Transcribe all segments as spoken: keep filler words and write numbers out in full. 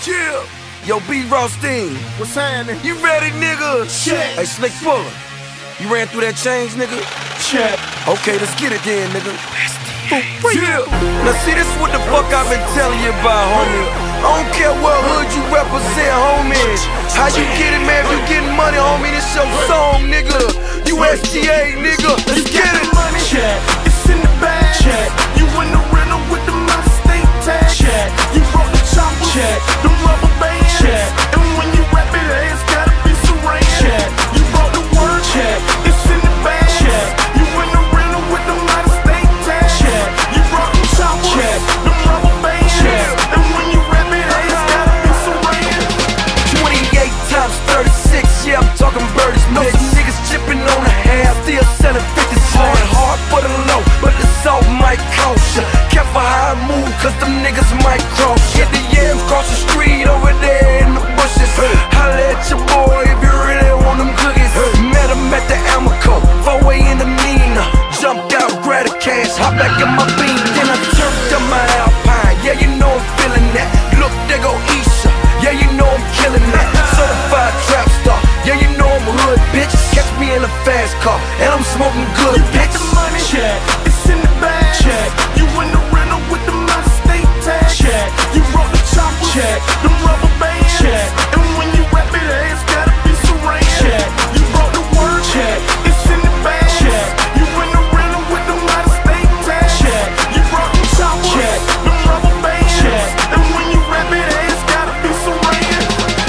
Chill. Yo, B. Rothstein. What's happening? You ready, nigga? Check. Hey, Slick Puller. You ran through that change, nigga? Check. Okay, let's get it then, nigga. Chill. Now see, this is what the fuck I've been telling you about, homie. I don't care what hood you represent, homie. How you get it, man? If you getting money, homie, this your song, nigga. You S T A, nigga. Let's get it. Check. It's in the bag. Check. You in the rental with the money state tag. Check. You brought the chopper. Check. The rubber bands. Check. And when you rap it, it's gotta be saran. Check. You brought the word. Check. It's in the bag. Check. You in the rental with the money state tag. Check. You brought the chopper. Check. The rubber bands. Check. And when you rap it, it's gotta be saran. twenty-eight times thirty-six, yeah, I'm talking birdies. Know some niggas chipping on the half, still selling fifty cents. Hard for the low, but the salt might cost ya. Careful how I move, cause them niggas might cross ya. Hit the yams cross the street over there in the bushes. Holla at your boy if you really want them cookies. Met him at the Amoco, four-way in the Nina. Jumped out, grabbed the cash, hop back in my beam. Then I turned up my Alpine, yeah, you know I'm feeling that. Look, there go Isha, yeah, you know I'm killing that. Certified trap star, yeah, you know I'm a hood bitch. Catch me in a fast car, and I'm smoking good, you bitch. Get the money, check. It's in the bag, check. You in the rental with the money state tag, check. You brought the chopper, check. The rubber bands, check. And when you rap it, it's gotta be saran, check. You brought the word, check. It's in the bag, check. You in the rental with the money state tag, check. You brought the chopper, check. The rubber bands, check. And when you rap it, it's gotta be saran.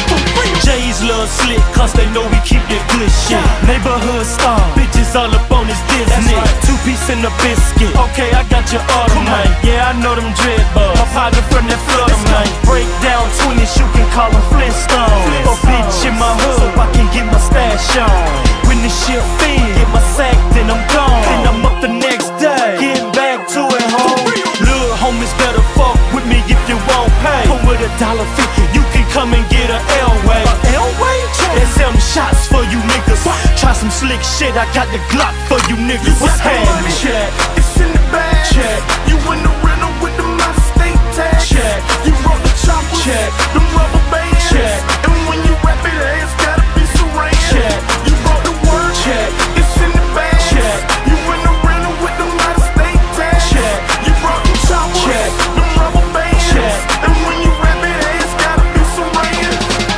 J's love slick, cause they know we keep that good shit. Neighborhood star, bitches all up on his Disney. Right. Two piece in the biscuit. Okay, I got your order, man. Yeah, I know them dread bugs. My partner from that Florida, man. Break down twenties, you can call them Flintstones. Flintstone. A bitch in my hood, so I can get my stash on. When the shit feed, get my sack, then I'm gone. Then I'm up the next day, getting back to it, home. Little homies better fuck with me if you won't pay. Come with a dollar fifty, you can come and get a L-way. L-way? There's some shots for you niggas. Try some slick shit, I got the Glock for you niggas. What's happening? Check. It's in the bag. Check. You in the rental with the money state tag. Check. You brought the chopper. Check. The rubber bands. Check. And when you rap it, it's gotta be saran. Check. You brought the word. Check. It's in the bag. Check. You in the rental with the money state tag. Check. You brought the chopper. Check. The rubber bands. Check. And when you rap it, it's gotta be saran.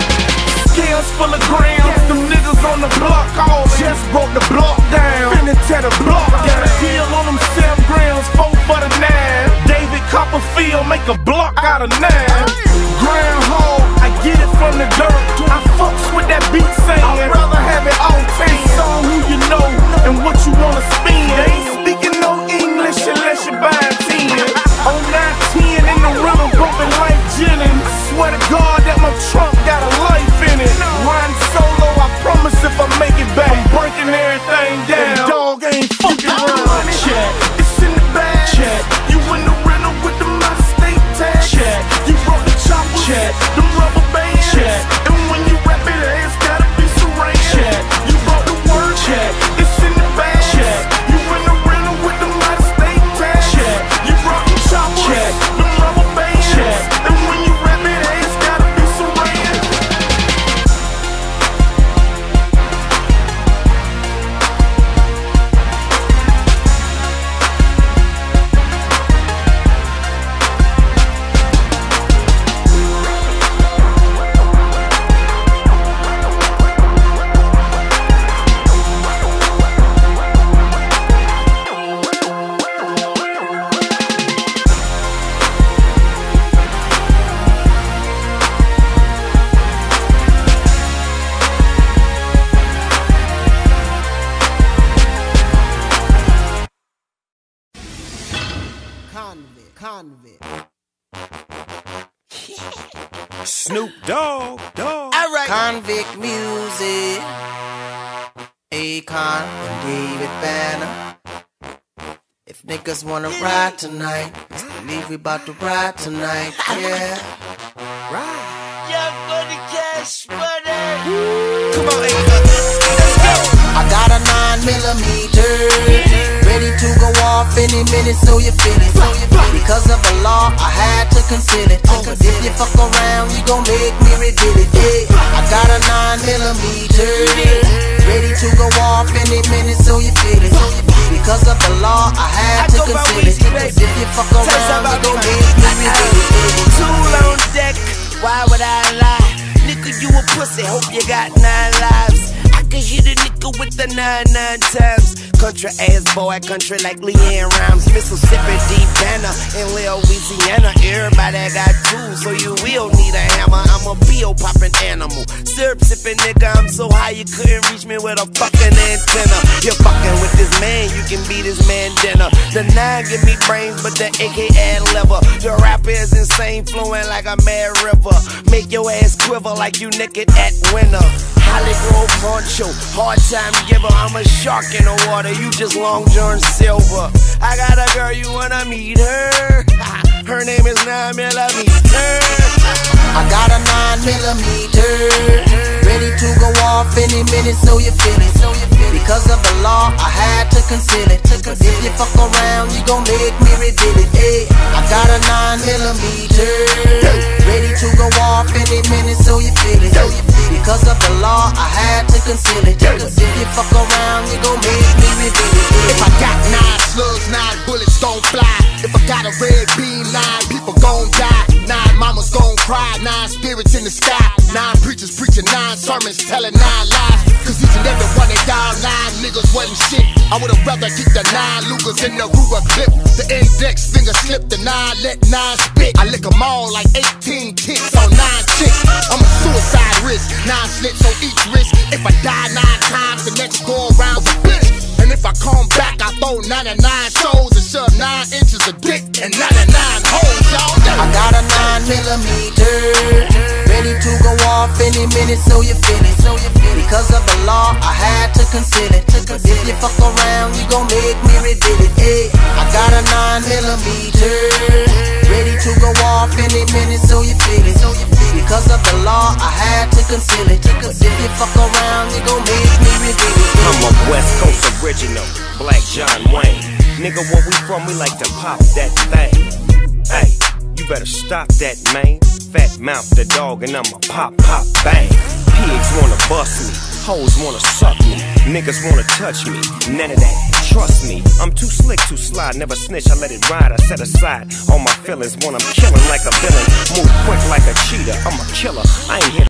Scales full of grams. Them niggas on the block all just broke the block down. Finna tear the block down. Deal on them seven grams, four for the nine. David Copperfield make a block out of nine. Groundhog, I get it from the dirt. I fucks with that beat saying I'd rather have it all ten. It's on who you know and what you wanna spend. They ain't speaking no English unless you buy a ten. On nine ten in the rhythm bumping like Jennings. Swear to God that my trunk got a life in it. Riding solo, I promise if I make it back, I'm breaking everything down. Dog ain't fucking around. Check. It's in the bag. Check. You in the rental with the money state tag. Check. You brought the chopper. Check. The rubber bands. Check. And when you rap it, it's gotta be saran. Check. You brought the word. Check. It's in the bag. Check. You in the rental with the money state tag. Check. You brought the chopper. Check. The rubber bands. Check. And when you rap it, it's gotta be saran. Convict, convict. Snoop Dogg, dog. All right. Convict music, Akon and David Banner. If niggas wanna ride tonight, best believe we bout to ride tonight, yeah. Right. Young money, cash money. Come on, Akon. Let's go. I got a nine millimeter, ready to go off any minute, so you feel it. Because of the law, I had to conceal it. But if you fuck around, you gon' make me reveal it, yeah. I got a nine millimeter, ready to go off any minute, so you feel it. Because of the law, I had to conceal it. Cause if you fuck around, you gon' make me reveal it, yeah. Tool on deck, why would I lie? Nigga, you a pussy, hope you got nine lives. I could hit a nigga with the nine nine times. Country ass boy, country like Leanne Rhymes. Mississippi, deep banner in Louisiana. Everybody got tools, so you will need a hammer. I'm a pill popping animal, syrup sipping nigga. I'm so high you couldn't reach me with a fucking antenna. You're fucking with this man, you can be this man dinner. The nine give me brains, but the A K add liver. The rapper is insane, flowing like a mad river. Make your ass quiver like you naked at winter. Holly Grove poncho, hard time giver. I'm a shark in the water, you just Long John Silver. I got a girl, you wanna meet her? Her name is nine millimeter. I got a nine millimeter, ready to go off any minute, so you feel it. Because of the law, I had to conceal it. Cause if you fuck around, you gon' make me reveal it, hey. I got a nine millimeter, ready to go off any minute, so you feel it. Because of the law, I had to conceal it. Cause if you fuck around, you gon' make me reveal it, hey. If I got nine slugs, nine bullets gon' fly. If I got a red beam, nine people gon' die. Nine mamas gon' cry, nine spirits in the sky. Nine preachers preaching nine sermons, telling nine lies. Cause each and every one of y'all nine niggas wasn't shit. I would've rather keep the nine Lugers in the Ruger clip. The index finger slip, the nine let nine spit. I lick them all like eighteen ticks on nine chicks. I'm a suicide risk, nine slits on each wrist. If I die nine times, the next go around's a bitch. And if I come back, I throw ninety-nine shows and shove nine inches of dick and ninety-nine holes, y'all. I got a nine millimeter, ready to go off any minute, so you feel it. Because of the law, I had to conceal it. Cause if you fuck around, you gon' make me reveal it, hey. I got a nine millimeter, ready to go off any minute, so you feel it. Because of the law, I had to conceal it. Cause if you fuck around, you gon' make me reveal it, hey. I'm a West Coast original, Black John Wayne. Nigga, where we from, we like to pop that thing. Hey, you better stop that, man. Fat mouth the dog and I'ma pop, pop, bang. Pigs wanna bust me, hoes wanna suck me, niggas wanna touch me, none of that, trust me. I'm too slick, too sly, never snitch, I let it ride. I set aside all my feelings when I'm killing like a villain. Move quick like a cheetah, I'm a killer, I ain't here